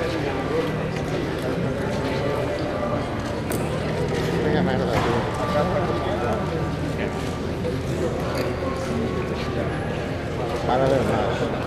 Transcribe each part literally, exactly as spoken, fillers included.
Venga, mierda, tío. Para ver más.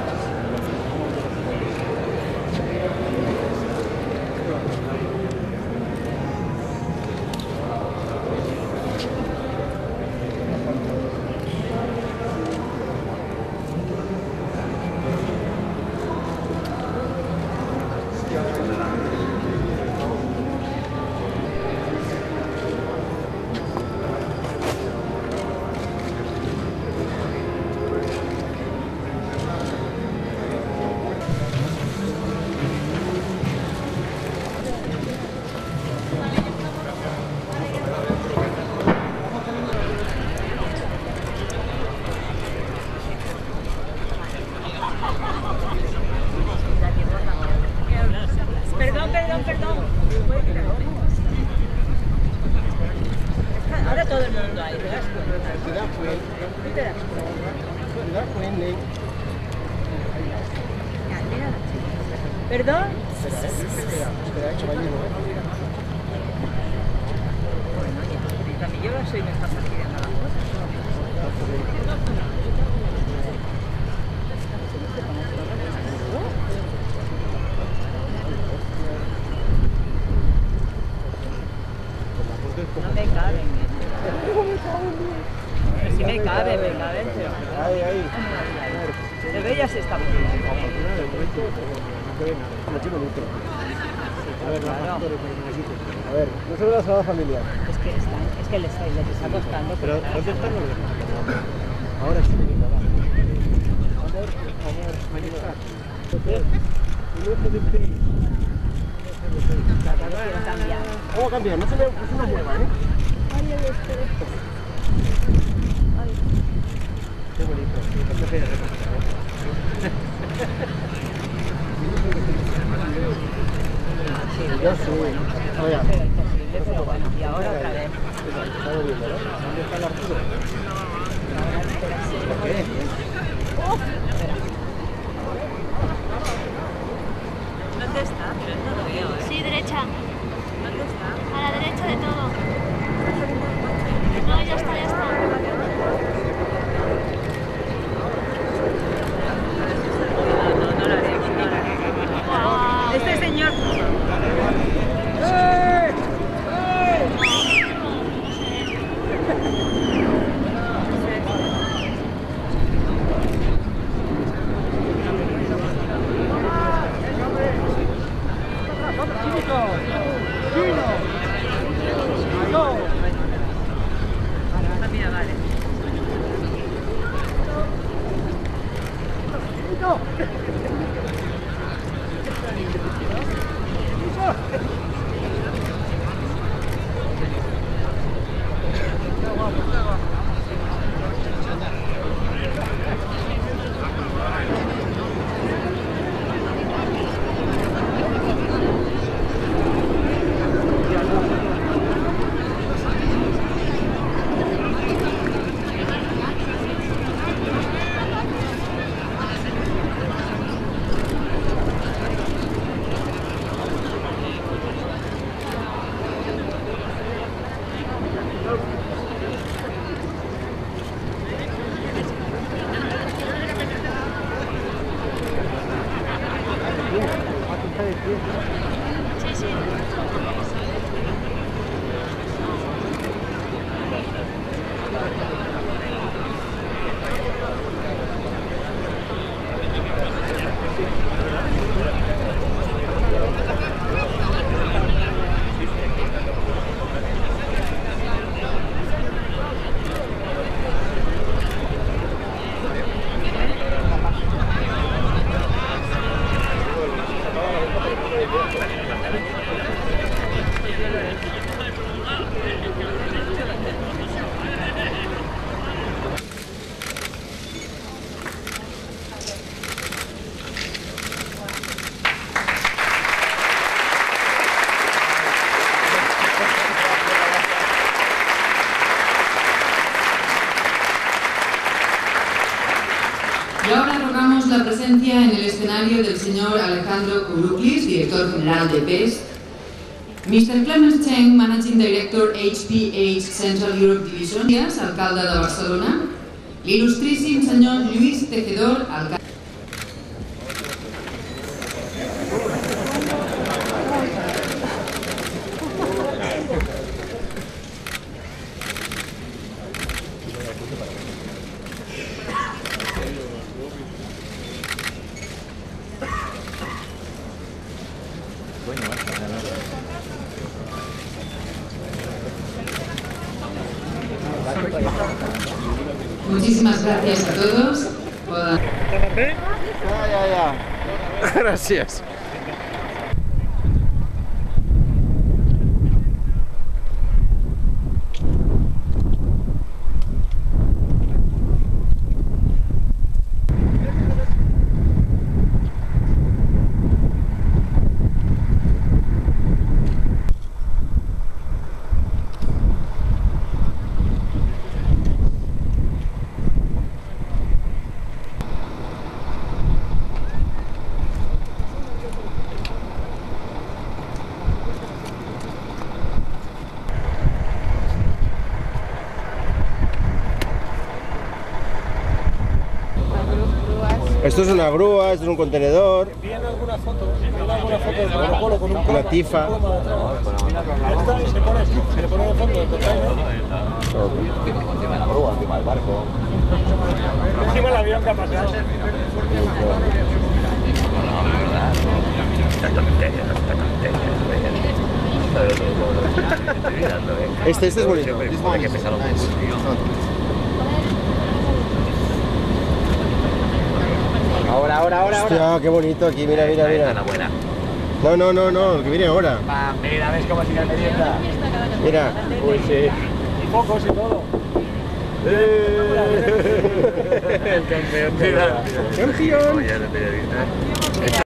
Perdón, perdón, perdón. Ahora todo el mundo ahí, ¿te das cuenta? ¿Te das cuenta? ¿Perdón? Espera, espera, espera, caballero. También yo soy me está fastidiando las cosas. No me caben. Si me caben, me caben, pero... Ahí, ahí. De bellas está bien. A ver, Claro. a ver, no se ve la sala familiar. Es que, están, es que les, les está costando. Pero, pero ¿dónde están los demás? Ahora sí, venga, va. Amor, amor, mañana. quiero cambiar. Vamos a cambiar, no se me, no se me mueva, ¿eh? Ay, el este, esto. Ay. Qué bonito, qué fea Sí, yo sí. Oiga. pero imposible, pero bueno, y ahora otra vez. Está lloviendo, ¿no? ¿Dónde está el Arturo? Ahora espera, sí. ¿Por qué? Oh, espera. ¿Dónde está? Pero no lo veo, ¿eh? Sí, derecha. ¿Dónde está? A la derecha de todo. No, ya está, ya está. No, no lo haremos, no lo haremos. Guau. Este señor... Ah, mira, vale. Sí, sí. escenario del señor Alejandro Kourouklis, director general de P E S, mister Clemens Cheng, Managing Director H P H Central Europe Division, alcalde de Barcelona, l'il·lustríssim senyor Lluís Tejedor, alcalde. Muchísimas gracias a todos. Ya, ya, ya. Gracias. Esto es una grúa, esto es un contenedor. ¿Viene alguna foto? ¿Viene alguna foto de protocolo con un Una tifa. Esta y se pone, se le pone de fondo el container. Encima de la grúa, encima del barco. Encima del avión que ha pasado. Este, este es bonito. Hay que pesarlo un poco, tío. Ahora, ahora, ahora, ahora. Hostia, qué bonito aquí, mira, mira, mira. buena. No, no, no, no, el que viene ahora. Va, mira, ves cómo sigue la merienda. Mira. Uy, sí. Y focos y todo. El campeón. ¡Campeón! Oye, el periodista.